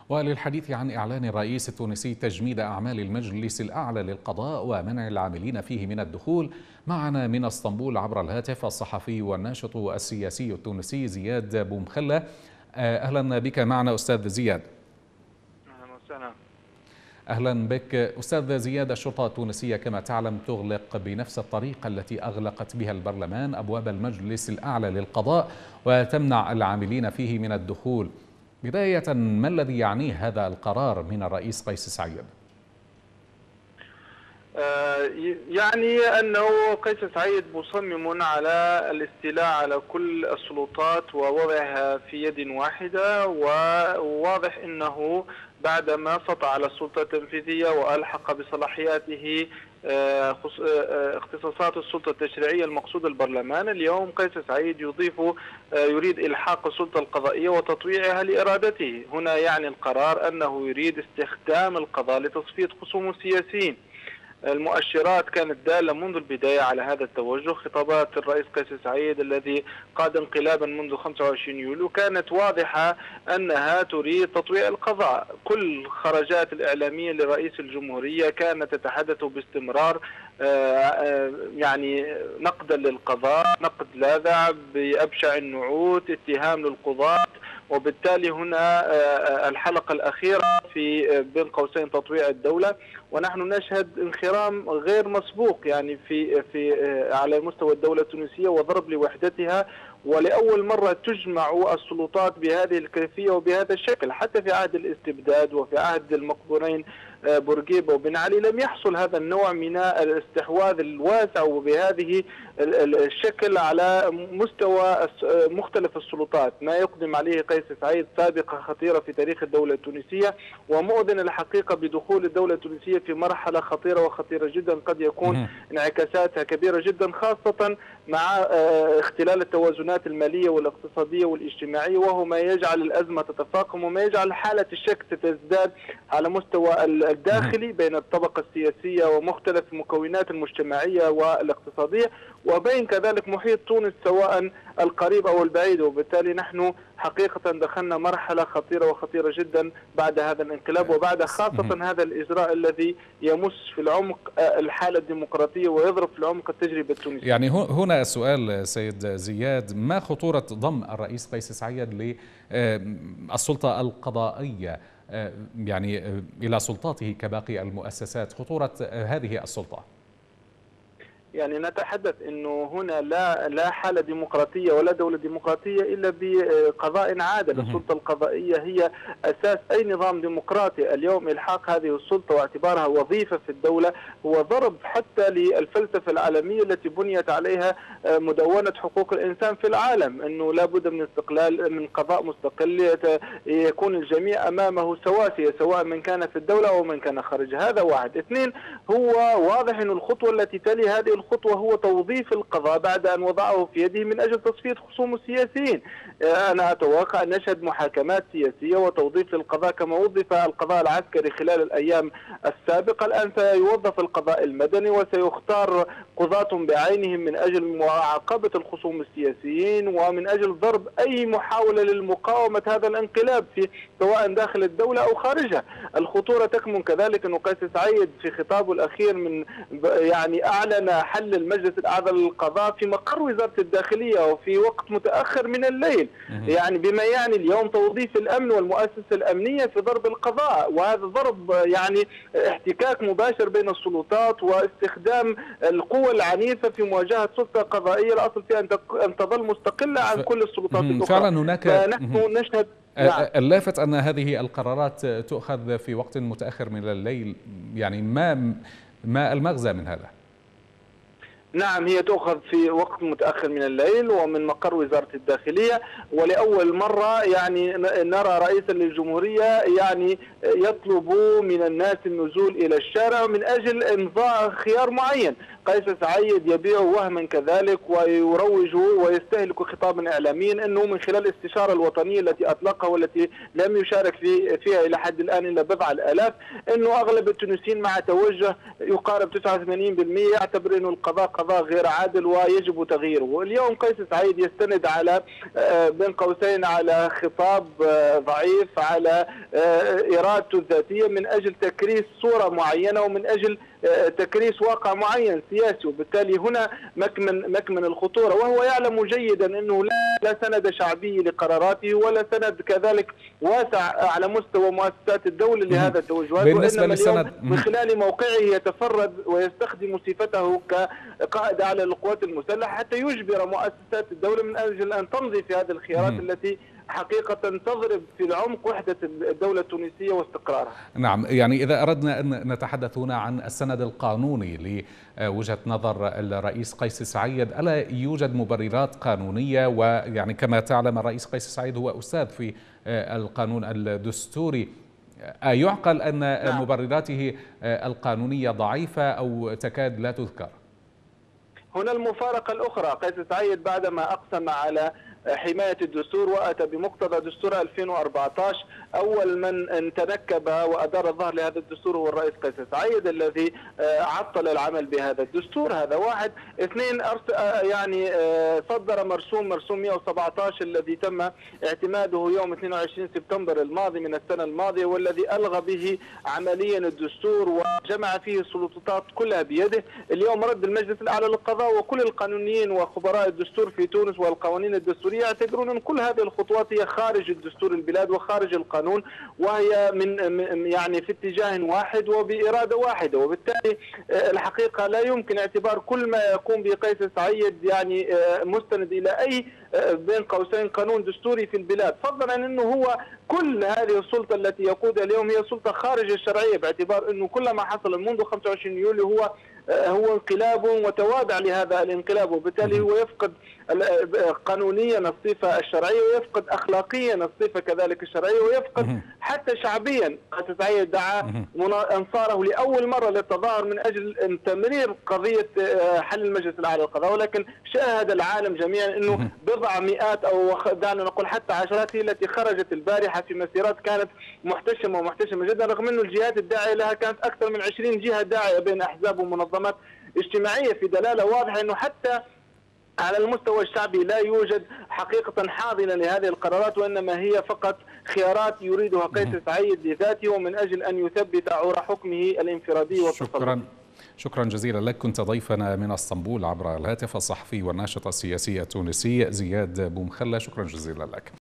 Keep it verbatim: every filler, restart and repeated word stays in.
وللحديث عن إعلان الرئيس التونسي تجميد أعمال المجلس الأعلى للقضاء ومنع العاملين فيه من الدخول، معنا من اسطنبول عبر الهاتف الصحفي والناشط السياسي التونسي زياد بومخلة. أهلا بك معنا أستاذ زياد. أهلا وسهلا. أهلا بك أستاذ زياد. الشرطة التونسية كما تعلم تغلق بنفس الطريقة التي أغلقت بها البرلمان أبواب المجلس الأعلى للقضاء وتمنع العاملين فيه من الدخول. بداية، ما الذي يعنيه هذا القرار من الرئيس قيس سعيد؟ يعني أنه قيس سعيد مصمم على الاستيلاء على كل السلطات ووضعها في يد واحدة، وواضح أنه بعدما سطع على السلطة التنفيذية وألحق بصلاحياته اختصاصات السلطة التشريعية المقصود البرلمان، اليوم قيس سعيد يضيف يريد إلحاق السلطة القضائية وتطويعها لإرادته. هنا يعني القرار أنه يريد استخدام القضاء لتصفية خصوم السياسيين. المؤشرات كانت دالة منذ البداية على هذا التوجه. خطابات الرئيس قيس سعيد الذي قاد انقلابا منذ خمسة وعشرين يوليو كانت واضحة أنها تريد تطويع القضاء. كل خرجات الإعلامية لرئيس الجمهورية كانت تتحدث باستمرار يعني نقدا للقضاء، نقد لاذع بأبشع النعوت، اتهام للقضاة، وبالتالي هنا الحلقة الأخيرة في بين قوسين تطويع الدولة، ونحن نشهد انخرام غير مسبوق يعني في في على مستوى الدولة التونسية وضرب لوحدتها، ولأول مرة تجمع السلطات بهذه الكيفية وبهذا الشكل. حتى في عهد الاستبداد وفي عهد المقبورين بورقيبة وبن علي لم يحصل هذا النوع من الاستحواذ الواسع وبهذه الشكل على مستوى مختلف السلطات. ما يقدم عليه قيس سعيد سابقة خطيرة في تاريخ الدولة التونسية، ومؤذن الحقيقة بدخول الدولة التونسية في مرحلة خطيرة وخطيرة جدا قد يكون انعكاساتها كبيرة جدا، خاصة مع اختلال التوازنات المالية والاقتصادية والاجتماعية، وهو ما يجعل الأزمة تتفاقم وما يجعل حالة الشك تزداد على مستوى الداخلي بين الطبقة السياسية ومختلف المكونات المجتمعية والاقتصادية، وبين كذلك محيط تونس سواء القريب أو البعيد. وبالتالي نحن حقيقة دخلنا مرحلة خطيرة وخطيرة جدا بعد هذا الانقلاب، وبعد خاصة هذا الإجراء الذي يمس في العمق الحالة الديمقراطية ويضرب في العمق التجربة التونسية. يعني هنا السؤال سيد زياد، ما خطورة ضم الرئيس قيس سعيد للسلطة القضائية يعني إلى سلطاته كباقي المؤسسات، خطورة هذه السلطة؟ يعني نتحدث انه هنا لا لا حاله ديمقراطيه ولا دوله ديمقراطيه الا بقضاء عادل. السلطه القضائيه هي اساس اي نظام ديمقراطي. اليوم الحاق هذه السلطه واعتبارها وظيفه في الدوله هو ضرب حتى للفلسفه العالميه التي بنيت عليها مدونه حقوق الانسان في العالم، انه لابد من استقلال من قضاء مستقل يكون الجميع امامه سواسيه سواء من كان في الدوله او من كان خارجها. هذا واحد. اثنين، هو واضح انه الخطوه التي تلي هذه الخطوة هو توظيف القضاء بعد أن وضعه في يده من أجل تصفية خصوم السياسيين. أنا أتوقع أن نشهد محاكمات سياسية وتوظيف للقضاء كما وظف القضاء العسكري خلال الأيام السابقة. الآن سيوظف القضاء المدني وسيختار قضاة بعينهم من أجل معاقبة الخصوم السياسيين ومن أجل ضرب أي محاولة للمقاومة هذا الانقلاب في سواء داخل الدولة أو خارجها. الخطورة تكمن كذلك أنه قيس سعيد في خطابه الأخير من يعني أعلن حل المجلس الأعلى للقضاء في مقر وزارة الداخلية وفي وقت متأخر من الليل، يعني بما يعني اليوم توظيف الأمن والمؤسسة الأمنية في ضرب القضاء، وهذا ضرب يعني احتكاك مباشر بين السلطات واستخدام القوة العنيفة في مواجهة سلطة قضائية الأصل فيها أن تظل مستقلة عن كل السلطات الأخرى. فعلا هناك فنحن نشهد نعم. اللافت أن هذه القرارات تؤخذ في وقت متأخر من الليل، يعني ما ما المغزى من هذا؟ نعم، هي تؤخذ في وقت متأخر من الليل ومن مقر وزارة الداخلية، ولأول مرة يعني نرى رئيسا للجمهورية يعني يطلب من الناس النزول إلى الشارع من أجل إمضاء خيار معين. قيس سعيد يبيع وهما كذلك ويروج ويستهلك خطابا إعلاميا أنه من خلال الاستشارة الوطنية التي أطلقها والتي لم يشارك في فيها إلى حد الآن إلا بضع الآلاف، أنه أغلب التونسيين مع توجه يقارب تسعة وثمانين بالمئة يعتبر أنه القضاء قضاء قضاء غير عادل ويجب تغييره. اليوم قيس سعيد يستند على بين قوسين على خطاب ضعيف، على إرادته الذاتية من أجل تكريس صورة معينة ومن أجل تكريس واقع معين سياسي، وبالتالي هنا مكمن مكمن الخطورة، وهو يعلم جيدا أنه لا سند شعبي لقراراته ولا سند كذلك واسع على مستوى مؤسسات الدولة لهذا التوجهات، وإنما اليوم من خلال موقعه يتفرد ويستخدم صفته كقائد أعلى للقوات المسلحة حتى يجبر مؤسسات الدولة من أجل أن تمضي في هذه الخيارات التي حقيقة تضرب في العمق وحدة الدولة التونسية واستقرارها. نعم، يعني إذا أردنا أن نتحدث هنا عن السند القانوني لوجهة نظر الرئيس قيس سعيد، ألا يوجد مبررات قانونية؟ ويعني كما تعلم الرئيس قيس سعيد هو أستاذ في القانون الدستوري، أيعقل أن نعم. مبرراته القانونية ضعيفة أو تكاد لا تذكر؟ هنا المفارقة الأخرى، قيس سعيد بعدما أقسم على حماية الدستور وأتى بمقتضى دستور ألفين وأربعة عشر، أول من تنكب وأدار الظهر لهذا الدستور هو الرئيس قيس سعيد الذي عطل العمل بهذا الدستور. هذا واحد. اثنين، يعني صدر مرسوم مرسوم مئة وسبعة عشر الذي تم اعتماده يوم اثنين وعشرين سبتمبر الماضي من السنة الماضية، والذي ألغى به عمليا الدستور وجمع فيه السلطات كلها بيده. اليوم رد المجلس الأعلى للقضاء وكل القانونيين وخبراء الدستور في تونس والقوانين الدستورية يعتبرون أن كل هذه الخطوات هي خارج الدستور البلاد وخارج القانون، وهي من يعني في اتجاه واحد وبإرادة واحدة، وبالتالي الحقيقة لا يمكن اعتبار كل ما يقوم به قيس سعيد يعني مستند إلى أي بين قوسين قانون دستوري في البلاد، فضلا عن أنه هو كل هذه السلطة التي يقودها اليوم هي سلطة خارج الشرعية، باعتبار أنه كل ما حصل منذ خمسة وعشرين يوليو هو هو انقلاب وتوابع لهذا الانقلاب، وبالتالي هو يفقد قانونيا الصفة الشرعية ويفقد أخلاقيا الصفة كذلك الشرعية ويفقد حتى شعبيا. قيس سعيد دعا أنصاره لأول مرة للتظاهر من أجل تمرير قضية حل المجلس الأعلى للقضاء، ولكن شاهد العالم جميعا أنه بضع مئات أو دعنا نقول حتى عشرات هي التي خرجت البارحة في مسيرات كانت محتشمة ومحتشمة جدا، رغم أنه الجهات الداعية لها كانت أكثر من عشرين جهة داعية بين أحزاب ومنظمات اجتماعية، في دلالة واضحة أنه حتى على المستوى الشعبي لا يوجد حقيقة حاضنة لهذه القرارات، وإنما هي فقط خيارات يريدها قيس سعيد لذاته ومن أجل أن يثبت عور حكمه الانفرادي والتسلطي. شكرا شكرا جزيلا لك. كنت ضيفنا من اسطنبول عبر الهاتف الصحفي والناشط السياسي التونسي زياد بومخلة، شكرا جزيلا لك.